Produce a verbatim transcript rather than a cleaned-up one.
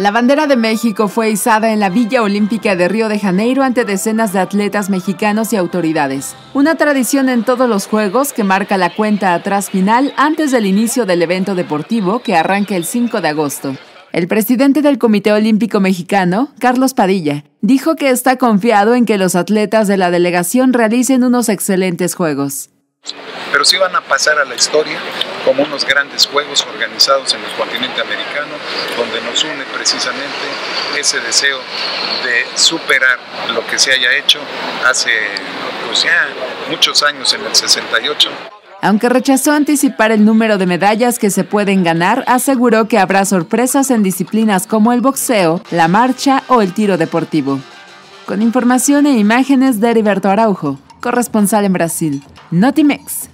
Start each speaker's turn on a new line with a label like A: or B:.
A: La bandera de México fue izada en la Villa Olímpica de Río de Janeiro ante decenas de atletas mexicanos y autoridades. Una tradición en todos los Juegos que marca la cuenta atrás final antes del inicio del evento deportivo que arranca el cinco de agosto. El presidente del Comité Olímpico Mexicano, Carlos Padilla, dijo que está confiado en que los atletas de la delegación realicen unos excelentes Juegos.
B: Pero sí van a pasar a la historia como unos grandes juegos organizados en el continente americano, donde nos une precisamente ese deseo de superar lo que se haya hecho hace pues ya muchos años, en el sesenta y ocho.
A: Aunque rechazó anticipar el número de medallas que se pueden ganar, aseguró que habrá sorpresas en disciplinas como el boxeo, la marcha o el tiro deportivo. Con información e imágenes de Heriberto Araujo, corresponsal en Brasil. Notimex.